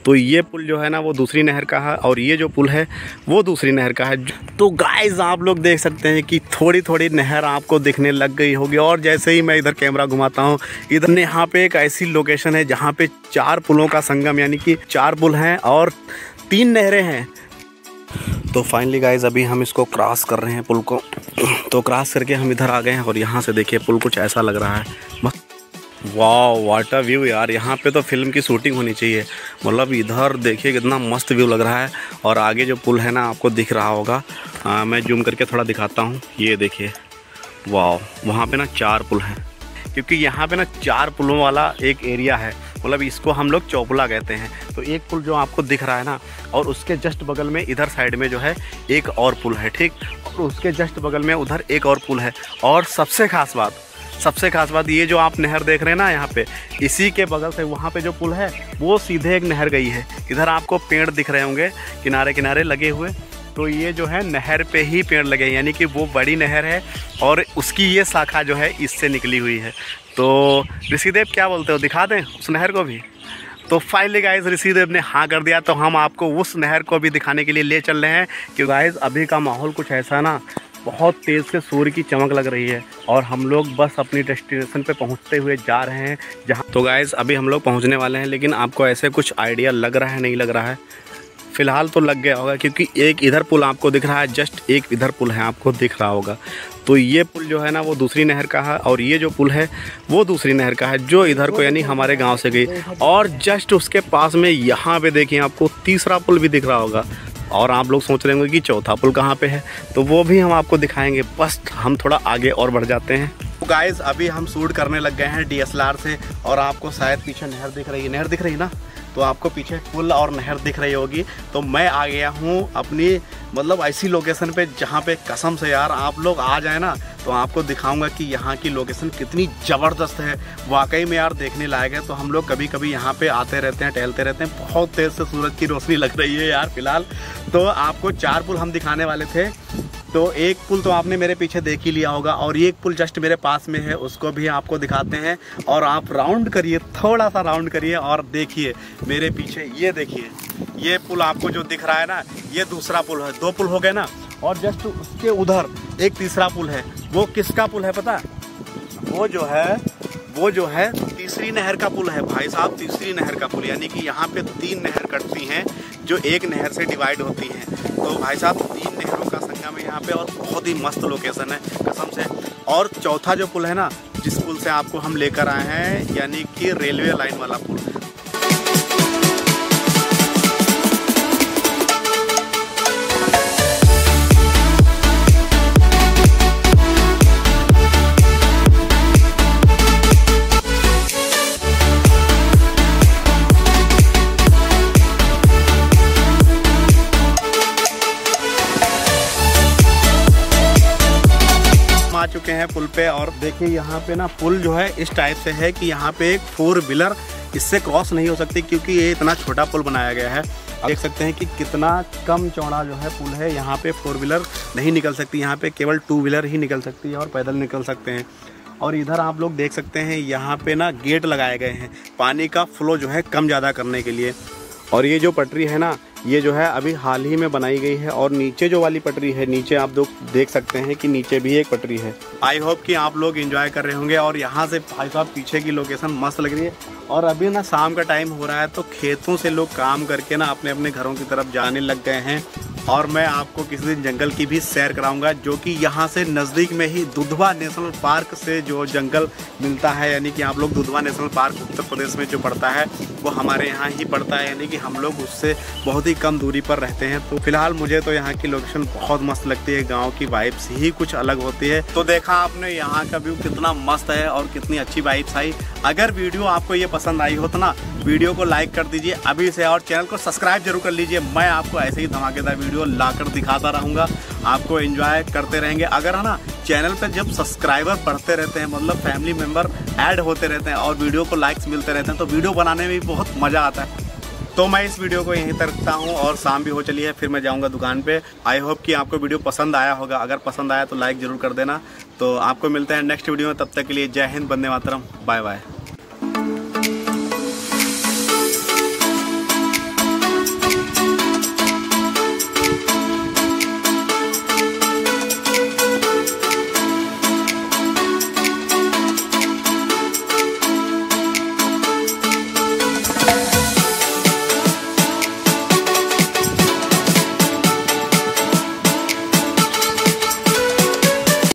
तो ये पुल जो है ना वो दूसरी नहर का है और ये जो पुल है वो दूसरी नहर का है। तो गाइस आप लोग देख सकते हैं कि थोड़ी थोड़ी नहर आपको दिखने लग गई होगी। और जैसे ही मैं इधर कैमरा घुमाता हूँ, इधर यहाँ पे एक ऐसी लोकेशन है जहाँ पे 4 पुलों का संगम, यानी कि 4 पुल हैं और 3 नहरें हैं। तो फाइनली गाइस अभी हम इसको क्रॉस कर रहे हैं पुल को। तो क्रॉस करके हम इधर आ गए हैं और यहाँ से देखिए पुल कुछ ऐसा लग रहा है। मस्त, वाह व्हाट अ व्यू यार। यहाँ पे तो फिल्म की शूटिंग होनी चाहिए। मतलब इधर देखिए कितना मस्त व्यू लग रहा है। और आगे जो पुल है ना आपको दिख रहा होगा, मैं जूम करके थोड़ा दिखाता हूँ। ये देखिए, वाह, वहाँ पे ना 4 पुल हैं, क्योंकि यहाँ पे ना 4 पुलों वाला एक एरिया है। मतलब इसको हम लोग चौपुला कहते हैं। तो एक पुल जो आपको दिख रहा है ना, और उसके जस्ट बगल में इधर साइड में जो है एक और पुल है, ठीक। और उसके जस्ट बगल में उधर एक और पुल है। और सबसे खास बात ये जो आप नहर देख रहे हैं ना यहाँ पे, इसी के बगल से वहाँ पे जो पुल है वो सीधे एक नहर गई है। इधर आपको पेड़ दिख रहे होंगे किनारे किनारे लगे हुए, तो ये जो है नहर पे ही पेड़ लगे हैं, यानी कि वो बड़ी नहर है और उसकी ये शाखा जो है इससे निकली हुई है। तो ऋषिदेव क्या बोलते हो, दिखा दें उस नहर को भी? तो फाइनली गाइस ऋषिदेव ने हाँ कर दिया, तो हम आपको उस नहर को भी दिखाने के लिए ले चल रहे हैं। कि गाइस अभी का माहौल कुछ ऐसा ना, बहुत तेज़ से सूर्य की चमक लग रही है और हम लोग बस अपनी डेस्टिनेशन पे पहुंचते हुए जा रहे हैं जहां। तो गाइस अभी हम लोग पहुंचने वाले हैं, लेकिन आपको ऐसे कुछ आइडिया लग रहा है, नहीं लग रहा है? फ़िलहाल तो लग गया होगा, क्योंकि एक इधर पुल आपको दिख रहा है, जस्ट एक इधर पुल है आपको दिख रहा होगा। तो ये पुल जो है ना वो दूसरी नहर का है और ये जो पुल है वो दूसरी नहर का है, जो इधर को यानी हमारे गांव से गई। और जस्ट उसके पास में यहाँ पे देखिए आपको तीसरा पुल भी दिख रहा होगा। और आप लोग सोच रहे होंगे कि चौथा पुल कहाँ पे है, तो वो भी हम आपको दिखाएंगे। बस हम थोड़ा आगे और बढ़ जाते हैं। तो गाइस अभी हम शूट करने लग गए हैं DSLR से, और आपको शायद पीछे नहर दिख रही है, नहर दिख रही है ना, तो आपको पीछे पुल और नहर दिख रही होगी। तो मैं आ गया हूँ अपनी मतलब ऐसी लोकेशन पे जहाँ पे कसम से यार आप लोग आ जाए ना तो आपको दिखाऊंगा कि यहाँ की लोकेशन कितनी ज़बरदस्त है। वाकई में यार देखने लायक है। तो हम लोग कभी कभी यहाँ पे आते रहते हैं, टहलते रहते हैं। बहुत तेज़ से सूरज की रोशनी लग रही है यार फिलहाल। तो आपको 4 पुल हम दिखाने वाले थे, तो एक पुल तो आपने मेरे पीछे देख ही लिया होगा और एक पुल जस्ट मेरे पास में है, उसको भी आपको दिखाते हैं। और आप राउंड करिए, थोड़ा सा राउंड करिए और देखिए मेरे पीछे, ये देखिए ये पुल आपको जो दिख रहा है ना, ये दूसरा पुल है। 2 पुल हो गए ना, और जस्ट उसके उधर एक तीसरा पुल है। वो किसका पुल है पता? वो जो है तीसरी नहर का पुल है भाई साहब, तीसरी नहर का पुल। यानी कि यहाँ पे 3 नहर कटती हैं जो एक नहर से डिवाइड होती हैं। तो भाई साहब 3 नहरों का संगम है यहाँ पे और बहुत ही मस्त लोकेशन है कसम से। और चौथा जो पुल है ना, जिस पुल से आपको हम लेकर आए हैं, यानी कि रेलवे लाइन वाला पुल। आ चुके हैं पुल पे, और देखिए यहाँ पे ना पुल जो है इस टाइप से है कि यहाँ पे एक 4 व्हीलर इससे क्रॉस नहीं हो सकती, क्योंकि ये इतना छोटा पुल बनाया गया है। आप देख सकते हैं कि कितना कम चौड़ा जो है पुल है। यहाँ पे 4 व्हीलर नहीं निकल सकती, यहाँ पे केवल 2 व्हीलर ही निकल सकती है और पैदल निकल सकते हैं। और इधर आप लोग देख सकते हैं यहाँ पे ना गेट लगाए गए हैं पानी का फ्लो जो है कम ज़्यादा करने के लिए। और ये जो पटरी है ना, ये जो है अभी हाल ही में बनाई गई है। और नीचे जो वाली पटरी है, नीचे आप लोग देख सकते हैं कि नीचे भी एक पटरी है। आई होप कि आप लोग एंजॉय कर रहे होंगे। और यहाँ से भाई साहब पीछे की लोकेशन मस्त लग रही है। और अभी ना शाम का टाइम हो रहा है, तो खेतों से लोग काम करके ना अपने अपने घरों की तरफ जाने लग गए हैं। और मैं आपको किसी दिन जंगल की भी सैर कराऊंगा, जो कि यहाँ से नज़दीक में ही दुधवा नेशनल पार्क से जो जंगल मिलता है। यानी कि आप लोग दुधवा नेशनल पार्क उत्तर प्रदेश में जो पड़ता है वो हमारे यहाँ ही पड़ता है, यानी कि हम लोग उससे बहुत ही कम दूरी पर रहते हैं। तो फिलहाल मुझे तो यहाँ की लोकेशन बहुत मस्त लगती है, गाँव की वाइब्स ही कुछ अलग होती है। तो देखा आपने यहाँ का व्यू कितना मस्त है और कितनी अच्छी वाइब्स आई। अगर वीडियो आपको ये पसंद आई हो तो ना वीडियो को लाइक कर दीजिए अभी से, और चैनल को सब्सक्राइब जरूर कर लीजिए। मैं आपको ऐसे ही धमाकेदार वीडियो लाकर दिखाता रहूँगा, आपको एंजॉय करते रहेंगे। अगर है ना चैनल पर जब सब्सक्राइबर बढ़ते रहते हैं, मतलब फैमिली मेम्बर ऐड होते रहते हैं और वीडियो को लाइक्स मिलते रहते हैं, तो वीडियो बनाने में भी बहुत मज़ा आता है। तो मैं इस वीडियो को यहीं तक रखता हूँ और शाम भी हो चली है, फिर मैं जाऊँगा दुकान पे। आई होप कि आपको वीडियो पसंद आया होगा। अगर पसंद आया तो लाइक ज़रूर कर देना। तो आपको मिलते हैं नेक्स्ट वीडियो में, तब तक के लिए जय हिंद, वंदे मातरम, बाय बाय।